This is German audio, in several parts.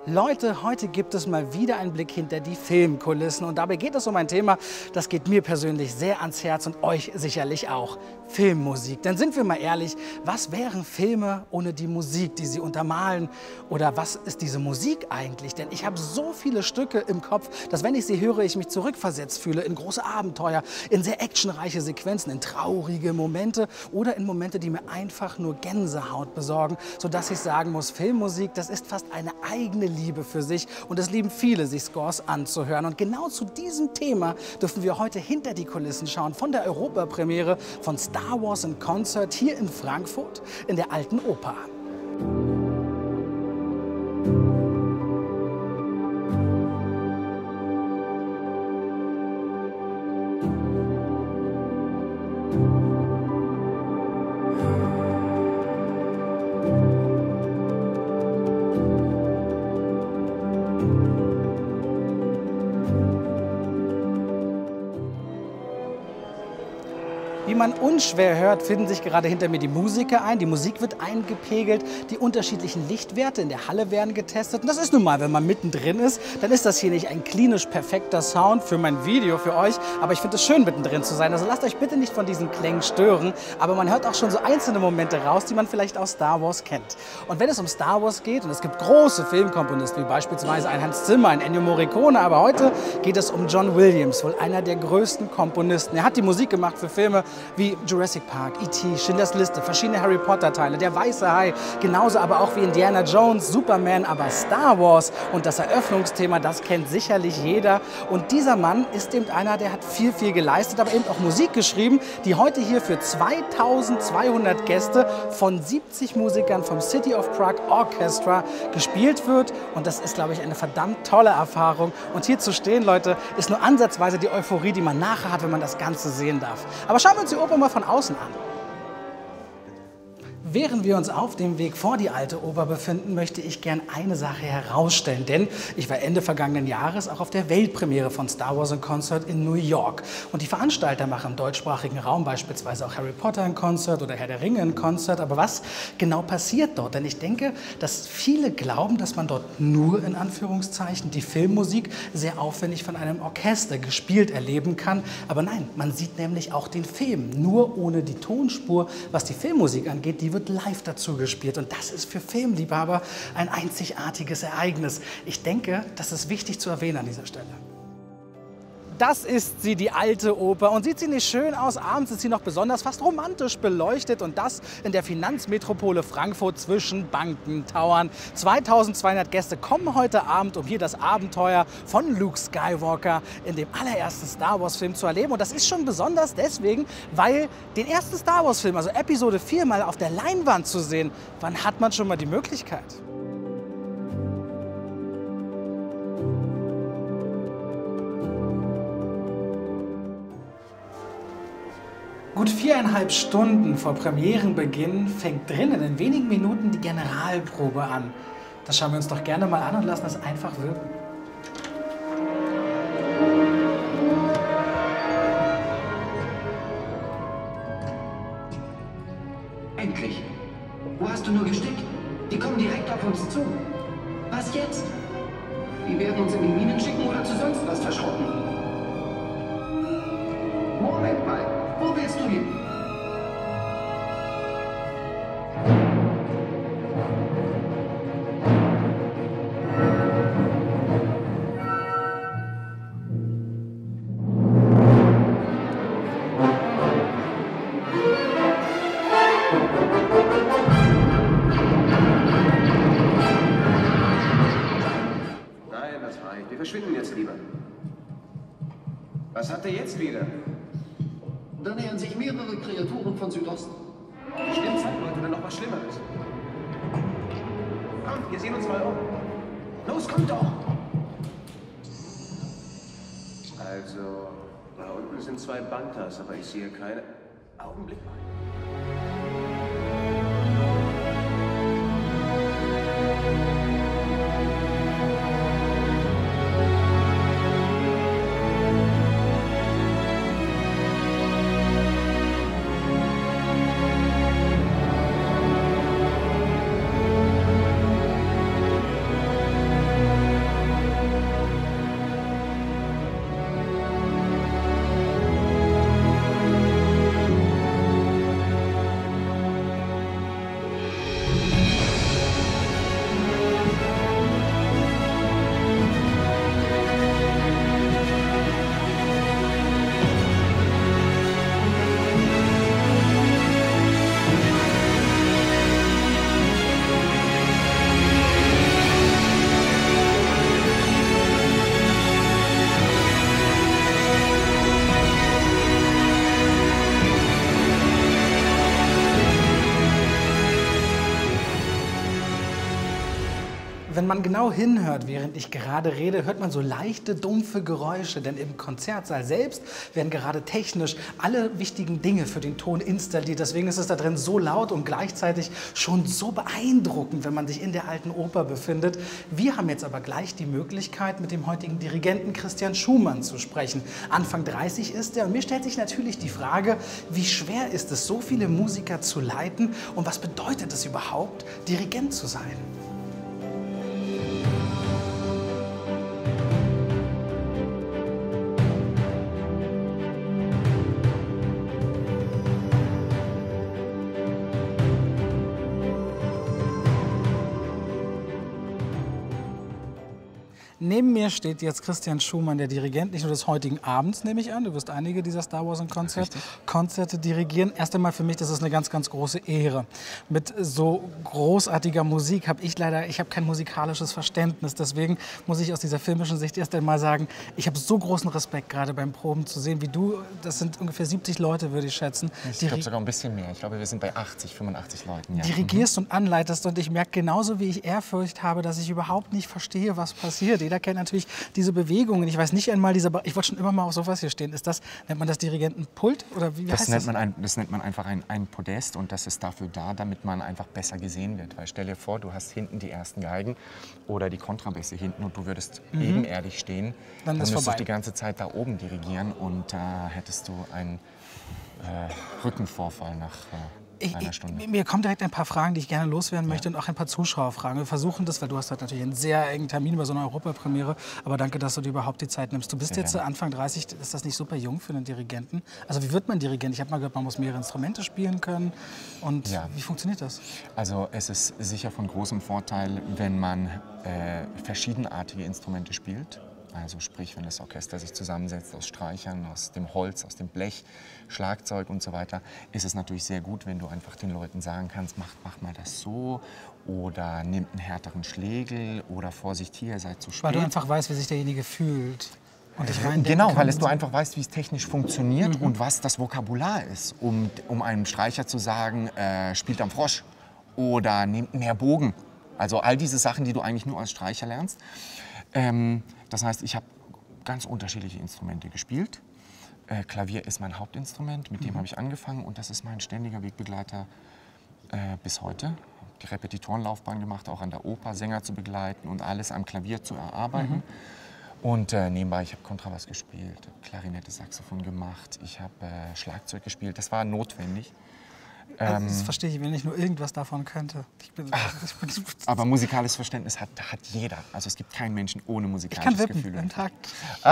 Leute, heute gibt es mal wieder einen Blick hinter die Filmkulissen und dabei geht es um ein Thema, das geht mir persönlich sehr ans Herz und euch sicherlich auch. Filmmusik. Denn sind wir mal ehrlich, was wären Filme ohne die Musik, die sie untermalen? Oder was ist diese Musik eigentlich? Denn ich habe so viele Stücke im Kopf, dass wenn ich sie höre, ich mich zurückversetzt fühle in große Abenteuer, in sehr actionreiche Sequenzen, in traurige Momente oder in Momente, die mir einfach nur Gänsehaut besorgen, sodass ich sagen muss, Filmmusik, das ist fast eine eigene Liebe für sich und es lieben viele, sich Scores anzuhören. Und genau zu diesem Thema dürfen wir heute hinter die Kulissen schauen von der Europapremiere von Star Wars in Concert hier in Frankfurt in der Alten Oper. Wie man unschwer hört, finden sich gerade hinter mir die Musiker ein. Die Musik wird eingepegelt, die unterschiedlichen Lichtwerte in der Halle werden getestet. Und das ist nun mal, wenn man mittendrin ist, dann ist das hier nicht ein klinisch perfekter Sound für mein Video, für euch. Aber ich finde es schön, mittendrin zu sein. Also lasst euch bitte nicht von diesen Klängen stören. Aber man hört auch schon so einzelne Momente raus, die man vielleicht aus Star Wars kennt. Und wenn es um Star Wars geht, und es gibt große Filmkomponisten, wie beispielsweise ein Hans Zimmer, ein Ennio Morricone, aber heute geht es um John Williams, wohl einer der größten Komponisten. Er hat die Musik gemacht für Filme wie Jurassic Park, E.T., Schindlers Liste, verschiedene Harry Potter Teile, Der Weiße Hai, genauso aber auch wie Indiana Jones, Superman, aber Star Wars und das Eröffnungsthema, das kennt sicherlich jeder. Und dieser Mann ist eben einer, der hat viel geleistet, aber eben auch Musik geschrieben, die heute hier für 2200 Gäste von 70 Musikern vom City of Prague Orchestra gespielt wird. Und das ist, glaube ich, eine verdammt tolle Erfahrung. Und hier zu stehen, Leute, ist nur ansatzweise die Euphorie, die man nachher hat, wenn man das Ganze sehen darf. Aber schauen wir uns die Oper mal von außen an. Während wir uns auf dem Weg vor die Alte Oper befinden, möchte ich gern eine Sache herausstellen, denn ich war Ende vergangenen Jahres auch auf der Weltpremiere von Star Wars in Concert in New York. Und die Veranstalter machen im deutschsprachigen Raum beispielsweise auch Harry Potter in Concert oder Herr der Ringe in Concert. Aber was genau passiert dort? Denn ich denke, dass viele glauben, dass man dort nur in Anführungszeichen die Filmmusik sehr aufwendig von einem Orchester gespielt erleben kann. Aber nein, man sieht nämlich auch den Film, nur ohne die Tonspur, was die Filmmusik angeht, die wird live dazu gespielt und das ist für Filmliebhaber ein einzigartiges Ereignis. Ich denke, das ist wichtig zu erwähnen an dieser Stelle. Das ist sie, die Alte Oper. Und sieht sie nicht schön aus? Abends ist sie noch besonders fast romantisch beleuchtet und das in der Finanzmetropole Frankfurt zwischen Banken, Towern. 2200 Gäste kommen heute Abend, um hier das Abenteuer von Luke Skywalker in dem allerersten Star Wars Film zu erleben. Und das ist schon besonders deswegen, weil den ersten Star Wars Film, also Episode 4, mal auf der Leinwand zu sehen, wann hat man schon mal die Möglichkeit? Gut 4,5 Stunden vor Premierenbeginn fängt drinnen in wenigen Minuten die Generalprobe an. Das schauen wir uns doch gerne mal an und lassen es einfach wirken. Endlich! Wo hast du nur gesteckt? Die kommen direkt auf uns zu. Was jetzt? Die werden uns in die Minen schicken oder zu sonst was verschrotten. Moment mal! Wo willst du hin? Nein, das reicht. Wir verschwinden jetzt lieber. Was hat er jetzt wieder? Da nähern sich mehrere Kreaturen von Südosten. Stimmt, Zeit, Leute, dann noch was Schlimmeres. Komm, wir sehen uns mal um. Los, kommt doch! Also, da unten sind 2 Bantas, aber ich sehe keine... Augenblick mal. Wenn man genau hinhört, während ich gerade rede, hört man so leichte, dumpfe Geräusche. Denn im Konzertsaal selbst werden gerade technisch alle wichtigen Dinge für den Ton installiert. Deswegen ist es da drin so laut und gleichzeitig schon so beeindruckend, wenn man sich in der Alten Oper befindet. Wir haben jetzt aber gleich die Möglichkeit, mit dem heutigen Dirigenten Christian Schumann zu sprechen. Anfang 30 ist er und mir stellt sich natürlich die Frage, wie schwer ist es, so viele Musiker zu leiten und was bedeutet es überhaupt, Dirigent zu sein? Neben mir steht jetzt Christian Schumann, der Dirigent, nicht nur des heutigen Abends, nehme ich an. Du wirst einige dieser Star Wars Konzerte dirigieren. Erst einmal für mich, das ist eine ganz, ganz große Ehre. Mit so großartiger Musik habe ich habe kein musikalisches Verständnis. Deswegen muss ich aus dieser filmischen Sicht erst einmal sagen, ich habe so großen Respekt, gerade beim Proben zu sehen, wie du. Das sind ungefähr 70 Leute, würde ich schätzen. Ich glaube sogar ein bisschen mehr. Ich glaube, wir sind bei 80, 85 Leuten. Ja. Dirigierst und anleitest und ich merke genauso, wie ich Ehrfurcht habe, dass ich überhaupt nicht verstehe, was passiert. Jeder kennt natürlich diese Bewegungen. Ich weiß nicht einmal, ich wollte schon immer mal auf sowas hier stehen. Nennt man das Dirigentenpult? Oder wie heißt das? Das nennt man einfach ein Podest und das ist dafür da, damit man einfach besser gesehen wird. Weil stell dir vor, du hast hinten die ersten Geigen oder die Kontrabässe hinten und du würdest ebenerdig stehen. Dann müsstest du die ganze Zeit da oben dirigieren und da hättest du einen Rückenvorfall nach einer Stunde. Mir kommen direkt ein paar Fragen, die ich gerne loswerden möchte und auch ein paar Zuschauerfragen. Wir versuchen das, weil du hast halt natürlich einen sehr engen Termin bei so einer Europapremiere. Aber danke, dass du dir überhaupt die Zeit nimmst. Du bist jetzt Anfang 30, ist das nicht super jung für einen Dirigenten? Also wie wird man Dirigent? Ich habe mal gehört, man muss mehrere Instrumente spielen können. Und wie funktioniert das? Also es ist sicher von großem Vorteil, wenn man verschiedenartige Instrumente spielt. Also sprich, wenn das Orchester sich zusammensetzt aus Streichern, aus dem Holz, aus dem Blech, Schlagzeug und so weiter, ist es natürlich sehr gut, wenn du einfach den Leuten sagen kannst, mach mal das so oder nimmt einen härteren Schlägel oder Vorsicht hier, ihr seid zu spät. Weil du einfach weißt, wie sich derjenige fühlt. Und genau, weil du einfach weißt, wie es technisch funktioniert und was das Vokabular ist, um einem Streicher zu sagen, spielt am Frosch oder nehmt mehr Bogen. Also all diese Sachen, die du eigentlich nur als Streicher lernst. Das heißt, ich habe ganz unterschiedliche Instrumente gespielt. Klavier ist mein Hauptinstrument, mit dem habe ich angefangen und das ist mein ständiger Wegbegleiter bis heute. Die Repetitorenlaufbahn gemacht, auch an der Oper Sänger zu begleiten und alles am Klavier zu erarbeiten. Und nebenbei, ich habe Kontrabass gespielt, Klarinette, Saxophon gemacht, ich habe Schlagzeug gespielt, das war notwendig. Das verstehe ich, wenn ich nur irgendwas davon könnte. Aber musikalisches Verständnis hat jeder. Also es gibt keinen Menschen ohne musikalisches Gefühl. Ich kann wippen im Takt.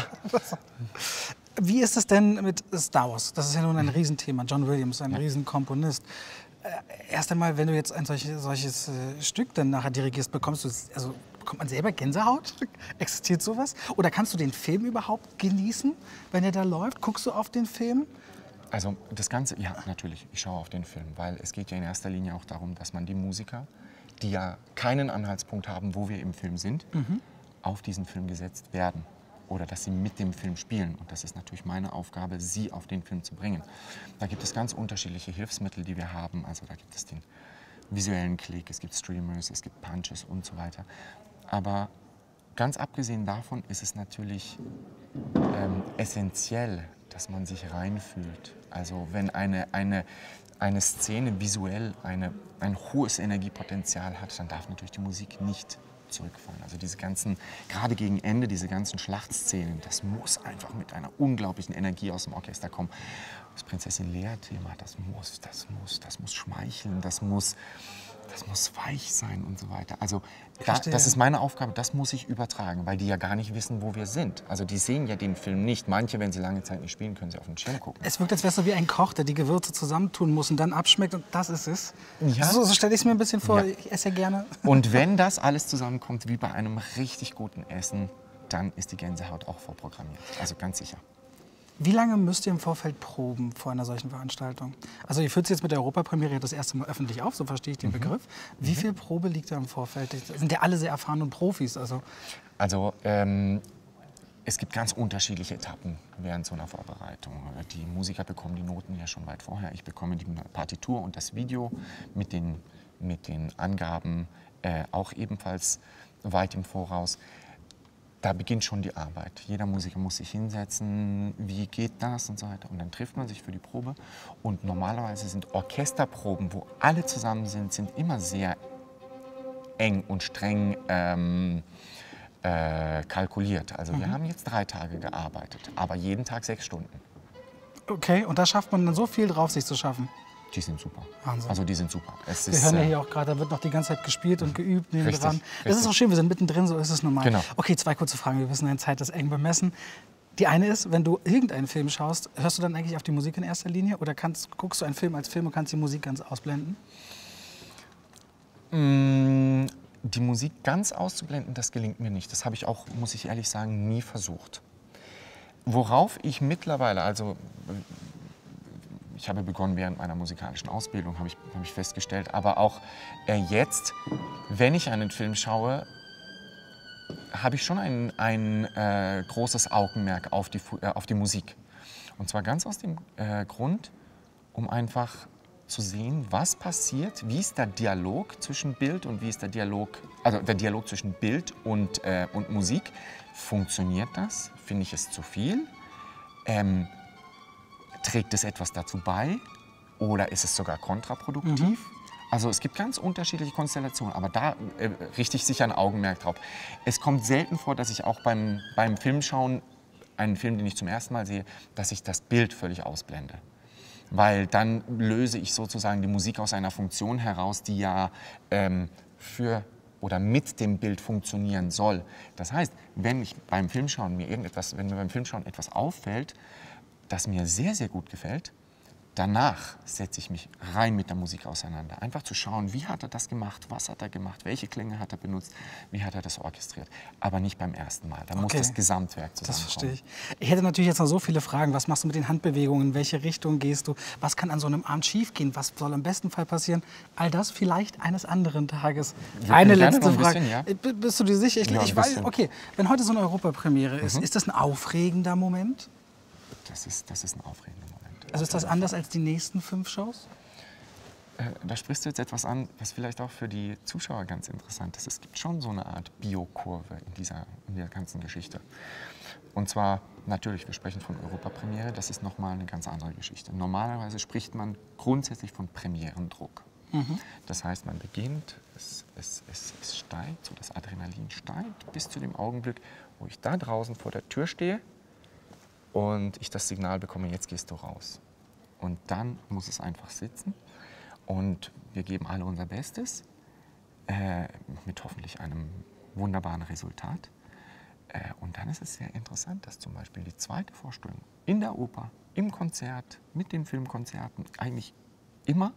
Wie ist es denn mit Star Wars? Das ist ja nun ein Riesenthema. John Williams, ein Riesenkomponist. Erst einmal, wenn du jetzt ein solches Stück dann nachher dirigierst, bekommt man selber Gänsehaut? Existiert sowas? Oder kannst du den Film überhaupt genießen, wenn er da läuft? Guckst du auf den Film? Also das Ganze, ja natürlich, ich schaue auf den Film, weil es geht ja in erster Linie auch darum, dass man die Musiker, die ja keinen Anhaltspunkt haben, wo wir im Film sind, auf diesen Film gesetzt werden oder dass sie mit dem Film spielen. Und das ist natürlich meine Aufgabe, sie auf den Film zu bringen. Da gibt es ganz unterschiedliche Hilfsmittel, die wir haben. Also da gibt es den visuellen Klick, es gibt Streamers, es gibt Punches und so weiter. Aber ganz abgesehen davon ist es natürlich essentiell, dass man sich reinfühlt. Also wenn eine Szene visuell ein hohes Energiepotenzial hat, dann darf natürlich die Musik nicht zurückfallen. Also diese ganzen, gerade gegen Ende, diese ganzen Schlachtszenen, das muss einfach mit einer unglaublichen Energie aus dem Orchester kommen. Das Prinzessin Leia-Thema, das muss schmeicheln, das muss weich sein und so weiter. Also das ist meine Aufgabe, das muss ich übertragen, weil die ja gar nicht wissen, wo wir sind. Also die sehen ja den Film nicht. Manche, wenn sie lange Zeit nicht spielen, können sie auf den Schirm gucken. Es wirkt, als wäre es so wie ein Koch, der die Gewürze zusammentun muss und dann abschmeckt und das ist es. Ja. So stelle ich es mir ein bisschen vor, ich esse ja gerne. Und wenn das alles zusammenkommt, wie bei einem richtig guten Essen, dann ist die Gänsehaut auch vorprogrammiert. Also ganz sicher. Wie lange müsst ihr im Vorfeld proben vor einer solchen Veranstaltung? Also ihr führt es jetzt mit der Europapremiere das erste Mal öffentlich auf, so verstehe ich den Begriff. Wie viel Probe liegt da im Vorfeld? Das sind ja alle sehr erfahren und Profis. Also es gibt ganz unterschiedliche Etappen während so einer Vorbereitung. Die Musiker bekommen die Noten ja schon weit vorher. Ich bekomme die Partitur und das Video mit den Angaben auch ebenfalls weit im Voraus. Da beginnt schon die Arbeit. Jeder Musiker muss sich hinsetzen, wie geht das und so weiter. Und dann trifft man sich für die Probe. Und normalerweise sind Orchesterproben, wo alle zusammen sind immer sehr eng und streng kalkuliert. Also wir haben jetzt 3 Tage gearbeitet, aber jeden Tag 6 Stunden. Okay, und da schafft man dann so viel drauf, sich zu schaffen. Die sind super. Wahnsinn. Also die sind super. Wir hören ja hier auch gerade, da wird noch die ganze Zeit gespielt und geübt neben Richtig, dran. Das ist auch schön, wir sind mittendrin, so ist es normal. Genau. Okay, 2 kurze Fragen, wir wissen, deine Zeit ist eng bemessen. Die eine ist, wenn du irgendeinen Film schaust, hörst du dann eigentlich auf die Musik in erster Linie oder guckst du einen Film als Film und kannst die Musik ganz ausblenden? Die Musik ganz auszublenden, das gelingt mir nicht. Das habe ich auch, muss ich ehrlich sagen, nie versucht. Worauf ich mittlerweile, also ich habe begonnen während meiner musikalischen Ausbildung, habe ich festgestellt, aber auch jetzt, wenn ich einen Film schaue, habe ich schon ein großes Augenmerk auf die Musik. Und zwar ganz aus dem Grund, um einfach zu sehen, was passiert, wie ist der Dialog zwischen Bild und wie ist der Dialog zwischen Bild und Musik. Funktioniert das? Finde ich es zu viel? Trägt es etwas dazu bei oder ist es sogar kontraproduktiv? Also es gibt ganz unterschiedliche Konstellationen, aber da richte ich sicher ein Augenmerk drauf. Es kommt selten vor, dass ich auch beim Filmschauen, einen Film, den ich zum ersten Mal sehe, dass ich das Bild völlig ausblende. Weil dann löse ich sozusagen die Musik aus einer Funktion heraus, die ja für oder mit dem Bild funktionieren soll. Das heißt, wenn mir beim Filmschauen etwas auffällt, das mir sehr, sehr gut gefällt, danach setze ich mich rein mit der Musik auseinander. Einfach zu schauen, wie hat er das gemacht, was hat er gemacht, welche Klänge hat er benutzt, wie hat er das orchestriert. Aber nicht beim ersten Mal. Da muss das Gesamtwerk zusammenkommen. Das verstehe ich. Ich hätte natürlich jetzt noch so viele Fragen. Was machst du mit den Handbewegungen? In welche Richtung gehst du? Was kann an so einem Abend schiefgehen? Was soll im besten Fall passieren? All das vielleicht eines anderen Tages. Eine letzte Frage. Bisschen, ja? Bist du dir sicher? Ich weiß, okay, wenn heute so eine Europapremiere ist das ein aufregender Moment? Das ist ein aufregender Moment. Also ist das anders als die nächsten 5 Shows? Da sprichst du jetzt etwas an, was vielleicht auch für die Zuschauer ganz interessant ist. Es gibt schon so eine Art Biokurve in der ganzen Geschichte. Und zwar, natürlich, wir sprechen von Europapremiere, das ist nochmal eine ganz andere Geschichte. Normalerweise spricht man grundsätzlich von Premierendruck. Das heißt, man beginnt, es steigt, so das Adrenalin steigt bis zu dem Augenblick, wo ich da draußen vor der Tür stehe und ich das Signal bekomme, jetzt gehst du raus. Und dann muss es einfach sitzen und wir geben alle unser Bestes, mit hoffentlich einem wunderbaren Resultat. Und dann ist es sehr interessant, dass zum Beispiel die zweite Vorstellung in der Oper, im Konzert, mit den Filmkonzerten, eigentlich immer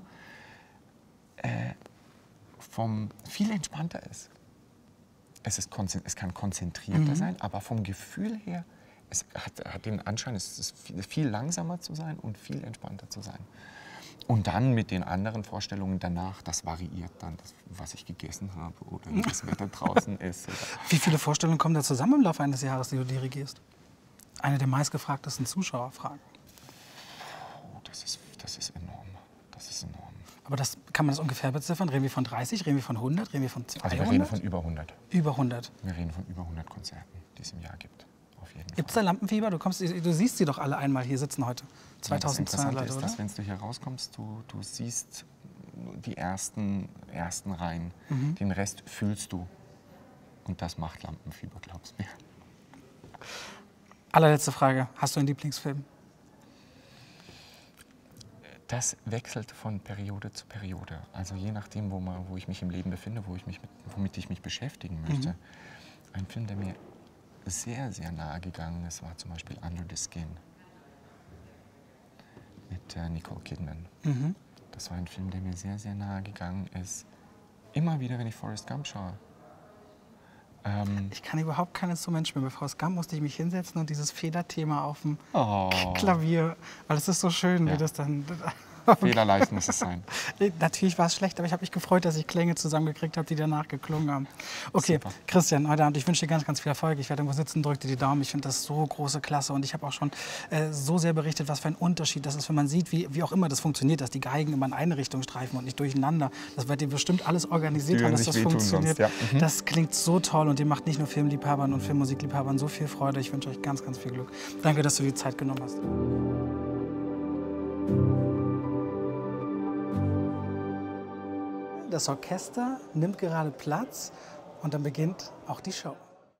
viel entspannter ist. Es kann konzentrierter sein, aber vom Gefühl her, es hat den Anschein, es ist viel langsamer zu sein und viel entspannter zu sein. Und dann mit den anderen Vorstellungen danach, das variiert dann, was ich gegessen habe oder wie das Wetter draußen ist. Wie viele Vorstellungen kommen da zusammen im Laufe eines Jahres, die du dirigierst? Eine der meistgefragtesten Zuschauerfragen. Oh, das ist enorm. Das ist enorm. Aber kann man das ungefähr beziffern? Reden wir von 30, reden wir von 100, reden wir von 200? Also wir reden von über 100. Über 100? Wir reden von über 100 Konzerten, die es im Jahr gibt. Gibt es da Lampenfieber? Du siehst sie doch alle einmal hier sitzen heute. 2200 Leute, ist, oder? dass, wenn du hier rauskommst, du siehst die ersten Reihen. Den Rest fühlst du. Und das macht Lampenfieber, glaubst mir. Allerletzte Frage. Hast du einen Lieblingsfilm? Das wechselt von Periode zu Periode. Also je nachdem, wo ich mich im Leben befinde, womit ich mich beschäftigen möchte. Ein Film, der mir sehr, sehr nahe gegangen ist, war zum Beispiel Under the Skin mit Nicole Kidman. Das war ein Film, der mir sehr, sehr nahe gegangen ist. Immer wieder, wenn ich Forrest Gump schaue. Ich kann überhaupt kein Instrument spielen. Bei Forrest Gump musste ich mich hinsetzen und dieses Federthema auf dem Klavier, weil es ist so schön, wie das dann... Fehlerleicht muss es sein. Natürlich war es schlecht, aber ich habe mich gefreut, dass ich Klänge zusammengekriegt habe, die danach geklungen haben. Okay, Super. Christian, heute Abend, ich wünsche dir ganz, ganz viel Erfolg. Ich werde irgendwo sitzen, drück dir die Daumen. Ich finde das so große Klasse und ich habe auch schon so sehr berichtet, was für ein Unterschied das ist, wenn man sieht, wie auch immer das funktioniert, dass die Geigen immer in eine Richtung streifen und nicht durcheinander. Das wird ihr bestimmt alles organisiert haben, dass das funktioniert. Sonst, ja. Das klingt so toll und ihr macht nicht nur Filmliebhabern und Filmmusikliebhabern so viel Freude. Ich wünsche euch ganz, ganz viel Glück. Danke, dass du die Zeit genommen hast. Das Orchester nimmt gerade Platz und dann beginnt auch die Show.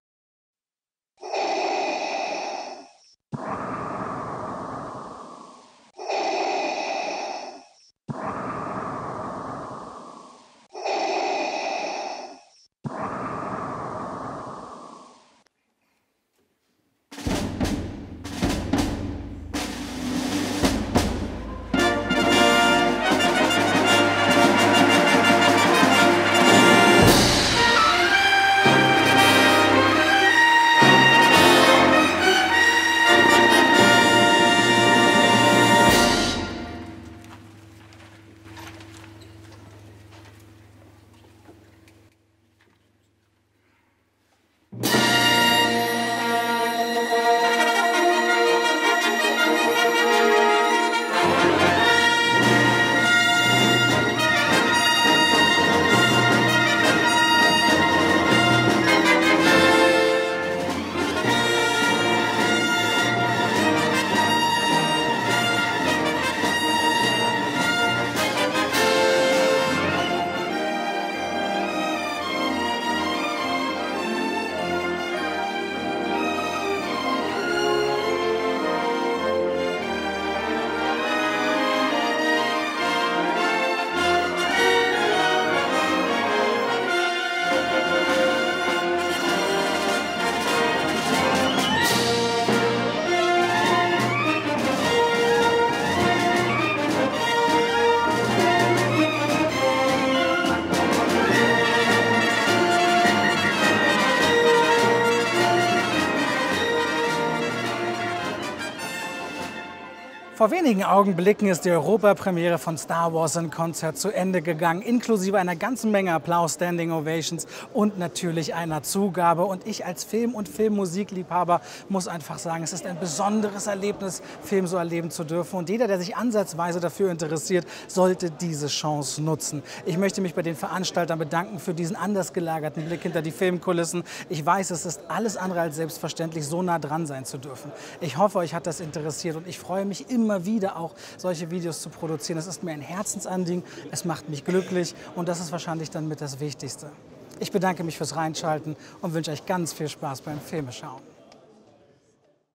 Vor wenigen Augenblicken ist die Europapremiere von Star Wars in Konzert zu Ende gegangen, inklusive einer ganzen Menge Applaus, Standing Ovations und natürlich einer Zugabe. Und ich als Film- und Filmmusikliebhaber muss einfach sagen, es ist ein besonderes Erlebnis, Film so erleben zu dürfen. Und jeder, der sich ansatzweise dafür interessiert, sollte diese Chance nutzen. Ich möchte mich bei den Veranstaltern bedanken für diesen anders gelagerten Blick hinter die Filmkulissen. Ich weiß, es ist alles andere als selbstverständlich, so nah dran sein zu dürfen. Ich hoffe, euch hat das interessiert und ich freue mich immer wieder auch, solche Videos zu produzieren. Es ist mir ein Herzensanliegen, es macht mich glücklich und das ist wahrscheinlich dann mit das Wichtigste. Ich bedanke mich fürs Reinschalten und wünsche euch ganz viel Spaß beim Filmeschauen.